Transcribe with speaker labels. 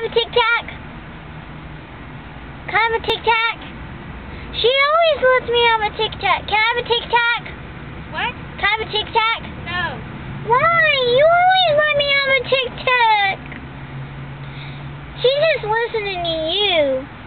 Speaker 1: have a Tic Tac? Can I have a Tic Tac? She always lets me have a Tic Tac. Can I have a Tic Tac?
Speaker 2: What?
Speaker 1: Can I have a Tic Tac?
Speaker 2: No.
Speaker 1: Why? You always let me have a Tic Tac. She's just listening to you.